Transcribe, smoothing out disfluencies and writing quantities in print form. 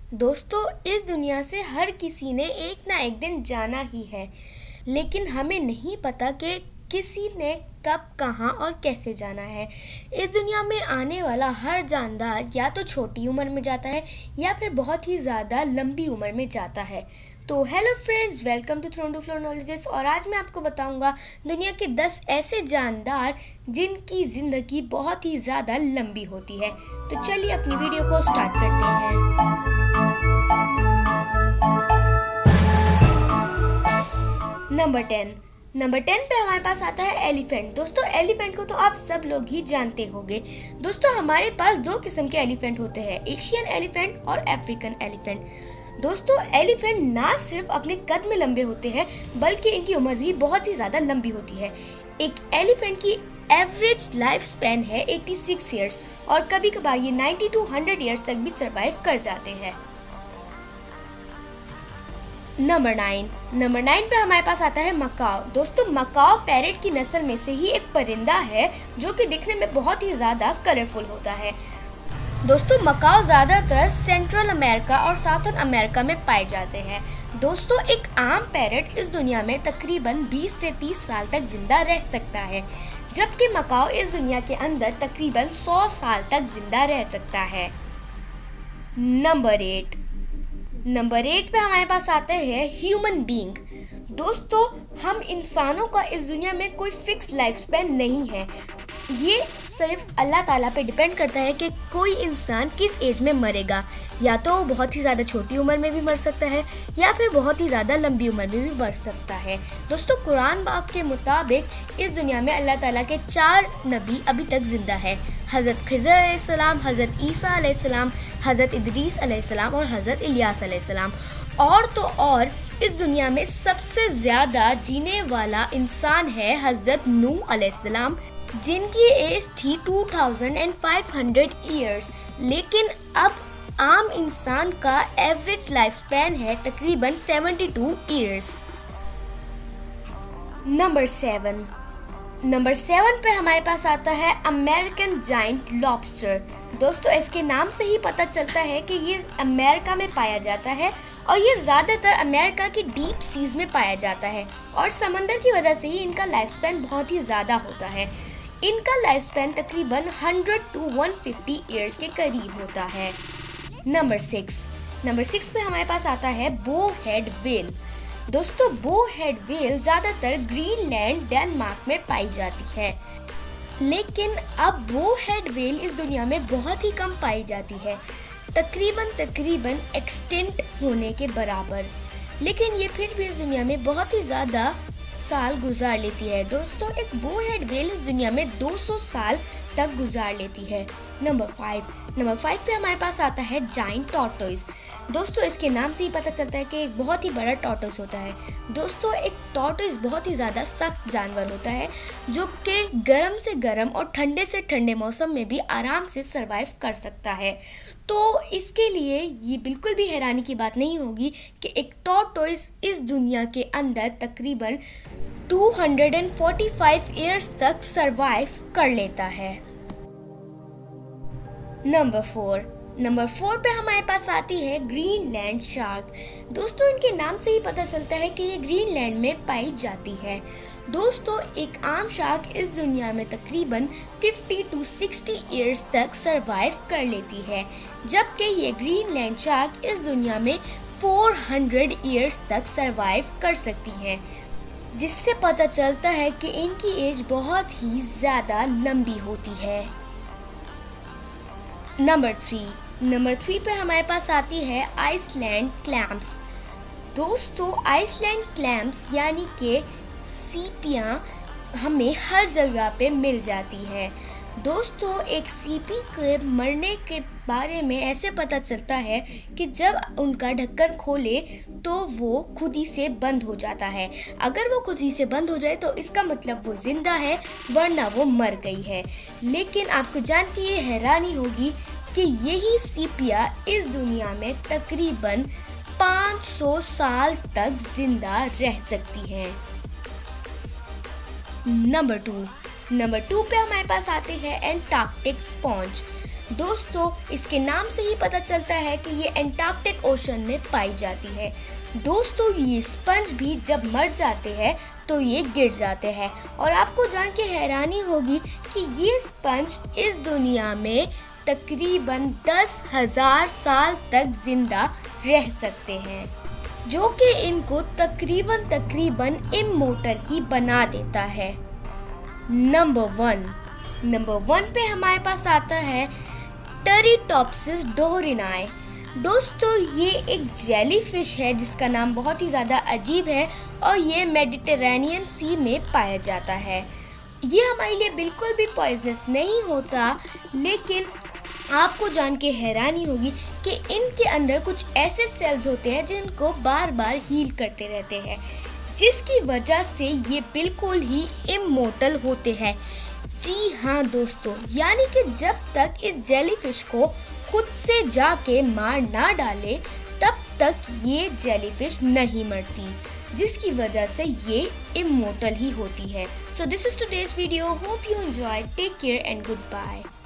दोस्तों, इस दुनिया से हर किसी ने एक ना एक दिन जाना ही है, लेकिन हमें नहीं पता कि किसी ने कब, कहाँ और कैसे जाना है। इस दुनिया में आने वाला हर जानदार या तो छोटी उम्र में जाता है या फिर बहुत ही ज़्यादा लंबी उम्र में जाता है। तो hello friends, welcome to throne to flow knowledges. और आज मैं आपको बताऊंगा दुनिया के 10 ऐसे जानदार जिनकी ज़िंदगी बहुत ही ज़्यादा लंबी होती है। तो चलिए अपनी वीडियो को स्टार्ट करते हैं। नंबर 10 पे हमारे पास आता है एलिफेंट। दोस्तों, एलिफेंट को तो आप सब लोग ही जानते होंगे। दोस्तों, हमारे पास दो किस्म के एलिफेंट होते हैं, एशियन एलिफेंट और अफ्रीकन एलिफेंट। दोस्तों, एलिफेंट ना सिर्फ अपने कद में लंबे होते हैं बल्कि इनकी उम्र भी बहुत ही ज़्यादा लंबी होती है। एक एलिफेंट की एवरेज लाइफ स्पैन है 86 ईयर्स और कभी कभार ये 90 to 100 ईयर्स तक भी सर्वाइव कर जाते हैं। नंबर 9 पे हमारे पास आता है मकाओ। दोस्तों, मकाओ पैरेट की नस्ल में से ही एक परिंदा है जो कि दिखने में बहुत ही ज़्यादा कलरफुल होता है। दोस्तों, मकाओ ज़्यादातर सेंट्रल अमेरिका और साउथर्न अमेरिका में पाए जाते हैं। दोस्तों, एक आम पैरेट इस दुनिया में तकरीबन 20 से 30 साल तक जिंदा रह सकता है, जबकि मकाओ इस दुनिया के अंदर तकरीबन 100 साल तक जिंदा रह सकता है। नंबर 8 पे हमारे पास आते हैं ह्यूमन बीइंग। दोस्तों, हम इंसानों का इस दुनिया में कोई फिक्स लाइफ स्पैन नहीं है। ये सिर्फ अल्लाह ताला पे डिपेंड करता है कि कोई इंसान किस एज में मरेगा। या तो बहुत ही ज़्यादा छोटी उम्र में भी मर सकता है या फिर बहुत ही ज़्यादा लंबी उम्र में भी मर सकता है। दोस्तों, कुरान पाक के मुताबिक इस दुनिया में अल्लाह ताला के 4 नबी अभी तक ज़िंदा है, हज़रत खिज़र अलैहिस्सलाम, हज़रत ईसा अलैहिस्सलाम, हज़रत इदरीस अलैहिस्सलाम और हज़रत इलियास अलैहिस्सलाम। और तो और इस दुनिया में सबसे ज़्यादा जीने वाला इंसान है हज़रत नूह अलैहिस्सलाम, जिनकी एज थी 2500 ईयर्स। लेकिन अब आम इंसान का एवरेज लाइफ स्पैन है तकरीबन 72 ईयर्स। नंबर 7 पे हमारे पास आता है अमेरिकन जाइंट लॉबस्टर। दोस्तों, इसके नाम से ही पता चलता है कि ये अमेरिका में पाया जाता है और ये ज़्यादातर अमेरिका की डीप सीज में पाया जाता है और समंदर की वजह से ही इनका लाइफ स्पैन बहुत ही ज़्यादा होता है। इनका लाइफ स्पैन तकरीबन 100 to 150 ईयर्स के करीब होता है। नंबर 6 पे हमारे पास आता है बो हेड व्हेल। दोस्तों, बो हेड व्हेल ज़्यादातर ग्रीनलैंड, डेनमार्क में पाई जाती है, लेकिन अब बो हेड व्हेल इस दुनिया में बहुत ही कम पाई जाती है, तकरीबन एक्सटिंक्ट होने के बराबर। लेकिन ये फिर भी इस दुनिया में बहुत ही ज़्यादा साल गुजार लेती है। दोस्तों, एक बो हेड व्हेल इस दुनिया में 200 साल तक गुजार लेती है। नंबर 5 पे हमारे पास आता है जाइंट टॉर्टोइज। दोस्तों, इसके नाम से ही पता चलता है कि एक बहुत ही बड़ा टॉर्टोइज होता है। दोस्तों, एक टॉर्टोइज बहुत ही ज़्यादा सख्त जानवर होता है जो कि गर्म से गर्म और ठंडे से ठंडे मौसम में भी आराम से सर्वाइव कर सकता है। तो इसके लिए ये बिल्कुल भी हैरानी की बात नहीं होगी कि एक टॉर्टोइज इस दुनिया के अंदर तकरीबन 245 ईयर्स तक सरवाइव कर लेता है। नंबर 4 पे हमारे पास आती है ग्रीनलैंड शार्क। दोस्तों, इनके नाम से ही पता चलता है कि ये ग्रीनलैंड में पाई जाती है। दोस्तों, एक आम शार्क इस दुनिया में तकरीबन 50 to 60 ईयर्स तक सरवाइव कर लेती है, जबकि ये ग्रीनलैंड शार्क इस दुनिया में 400 ईयर्स तक सरवाइव कर सकती हैं, जिससे पता चलता है कि इनकी एज बहुत ही ज़्यादा लंबी होती है। नंबर 3 पे हमारे पास आती है आइसलैंड क्लैम्स। दोस्तों, आइसलैंड क्लैम्स यानी कि सीपियाँ हमें हर जगह पे मिल जाती है। दोस्तों, एक सीपी के मरने के बारे में ऐसे पता चलता है कि जब उनका ढक्कन खोले तो वो खुद ही से बंद हो जाता है। अगर वो खुद ही से बंद हो जाए तो इसका मतलब वो जिंदा है, वरना वो मर गई है। लेकिन आपको जान के ये हैरानी होगी कि यही सीपियाँ इस दुनिया में तकरीबन 500 साल तक जिंदा रह सकती हैं। नंबर 2 पे हमारे पास आते हैं एंटार्क्टिक स्पॉन्ज। दोस्तों इसके नाम से ही पता चलता है कि ये एंटार्क्टिक ओशन में पाई जाती है। दोस्तों ये स्पंज भी जब मर जाते हैं तो ये गिर जाते हैं और आपको जान के हैरानी होगी कि ये स्पंज इस दुनिया में तकरीबन 10,000 साल तक जिंदा रह सकते हैं, जो कि इनको तकरीबन इमोर्टल ही बना देता है। नंबर वन पे हमारे पास आता है टेरिटॉप्सिस डोरिनाई। दोस्तों ये एक जेलीफिश है जिसका नाम बहुत ही ज़्यादा अजीब है और ये मेडिटेरेनियन सी में पाया जाता है। ये हमारे लिए बिल्कुल भी पॉइजनस नहीं होता, लेकिन आपको जान के हैरानी होगी कि इनके अंदर कुछ ऐसे सेल्स होते हैं जिनको बार बार हील करते रहते हैं, जिसकी वजह से ये बिल्कुल ही इमोर्टल होते हैं। जी हाँ दोस्तों, यानी कि जब तक इस जेलीफिश को खुद से जाके मार ना डाले तब तक ये जेलीफिश नहीं मरती, जिसकी वजह से ये इमोर्टल ही होती है। So this is today's video, hope you enjoy, take care and good bye.